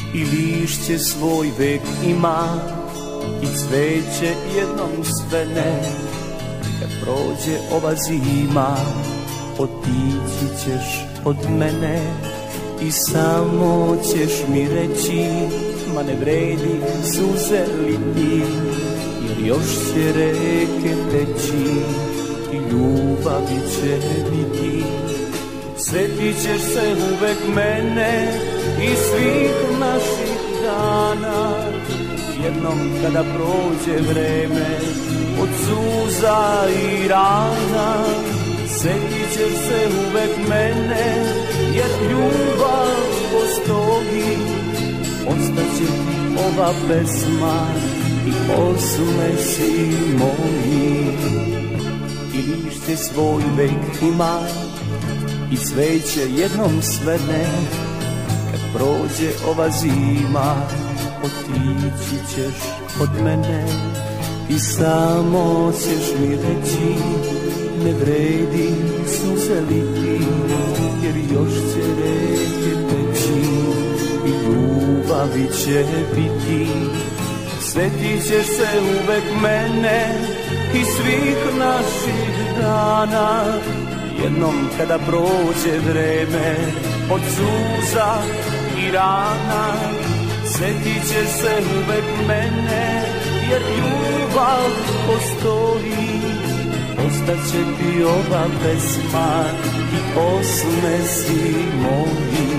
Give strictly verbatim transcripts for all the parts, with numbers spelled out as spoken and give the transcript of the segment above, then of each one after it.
i lišće svoj vek ima i cveće jednom svene. Kad prođe ova zima, otići ćeš od mene i samo ćeš mi reći, ma ne vredi suze liti, jer još će reke teći i ljubavi će biti. Sjetit ćeš se uvek mene i svih naših dana, jednom kada prođe vreme od suza i rana. Sjetit ćeš se uvek mene, jer ljubav postoji. Ostaće ti ova pesma i osmesi moji. I lišće svoj vek ima i cveće jednom svene. Kad prođe ova zima, otići ćeš od mene i samo ćeš mi reći, ne vredi suze liti, jer još će reke teći i ljubavi će biti. Sjetit ćeš se uvek mene i svih naših dana, jednom kada prođe vreme od suza i rana. Sjetit ćeš se uvek mene, jer ljubav postoji. Ostaće ti ova pesma i osmesi moji.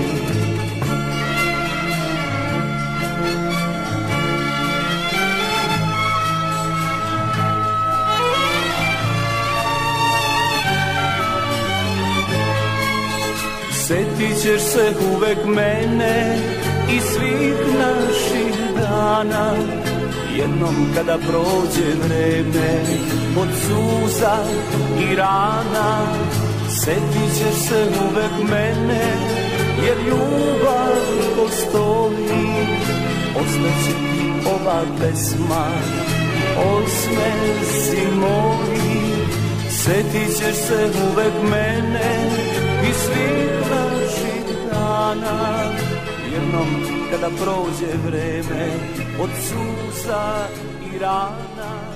Sjetit ćeš se uvek mene i svih naših dana, jednom kada prođe vreme od suza i rana. Sjetit ćeš se uvek mene, jer ljubav postoji. Ostaće ti ova pesma i osmesi moji. Sjetit ćeš se uvek mene i svih naših dana, jednom kada prođe vreme od suza i rana.